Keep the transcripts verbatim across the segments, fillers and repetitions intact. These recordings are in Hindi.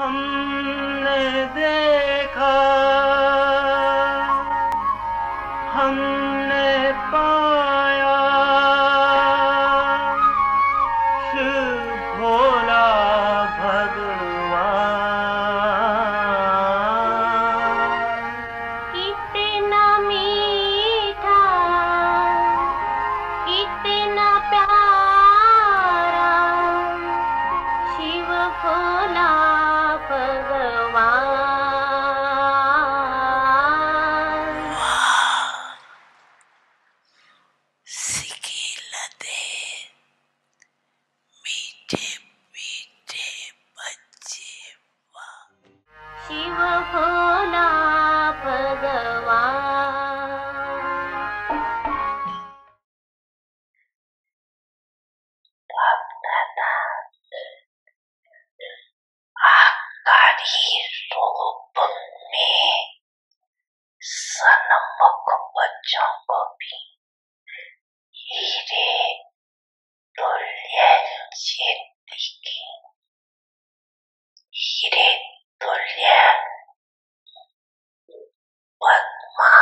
हमने देखा, हमने पाया, शिव भोला भगवान। कितना मीठा, कितना प्यारा, शिव भोला भगवान। सिकिलते मीठे मीठे बच्चे वाह। शिव भोला भगवान। दादा आकारी रूप में सन्मुख बच्चों को भी हीरे तुल्य जिंदगी, हीरे तुल्य पद्मा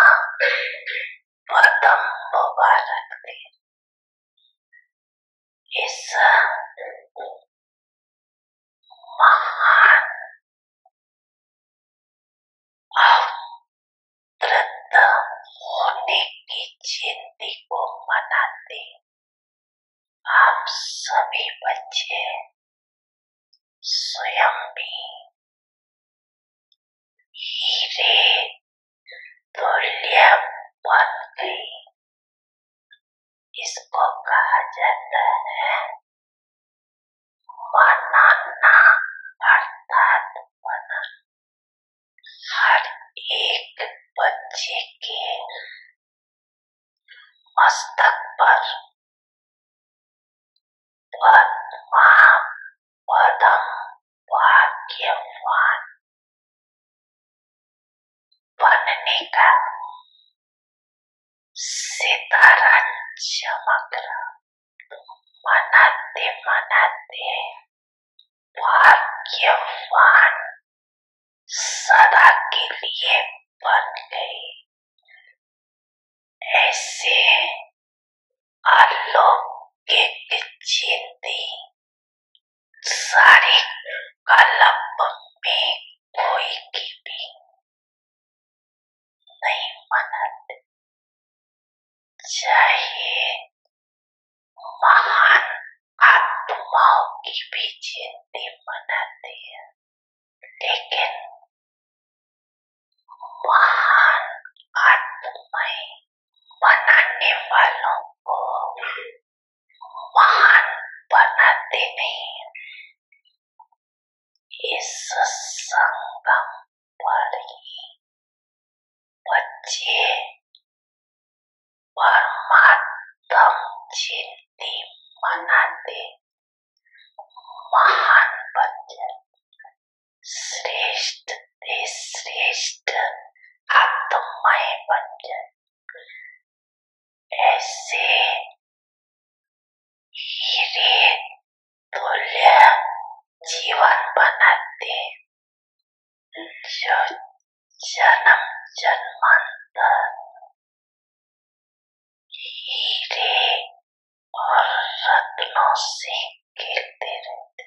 पदम मुबारक दे। इस महान अवतृत होने की जयंती को मनाते आप सभी बच्चे स्वयं भी हीरे तुल्य बन गए। इसको कहा जाता है मनाना, अर्थात मना। हर एक बच्चे के मस्तक पर पद्मा पदम भाग्यवान बनने का सितारा चमक रहा। मनाते मनाते भाग्यवान सदा के लिए बन गए। ऐसे अलौकिक जिंदगी सारे कल्प में कोई की भी नहीं मनाते। चाहे महान आत्माओं की भी जयंती मनाते हैं, लेकिन महान आत्माएं मनाने वालों को महान बनाते नहीं। इस संगम पर ही बच्चे परमात्म जयंती मनाते, महान बच्चे श्रेष्ठ से श्रेष्ठ आत्माएं बन जाए। ऐसे हीरे तुल्य जीवन बनाते जो जन्म जन्मांतर हीरे और रत्नों से खेलते रहते।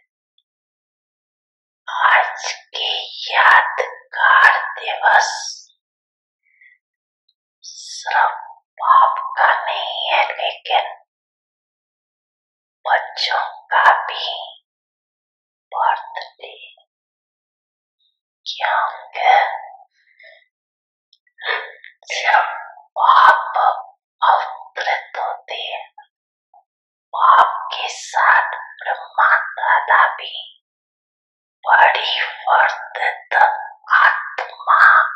आज के यादगार दिवस सिर्फ बाप का नहीं है, लेकिन बच्चों का भी बर्थडे, क्योंकि जब बाप अवतरित होते हैं, बाप के साथ ब्रह्मा दादा भी बड़ी वर्धित आत्मा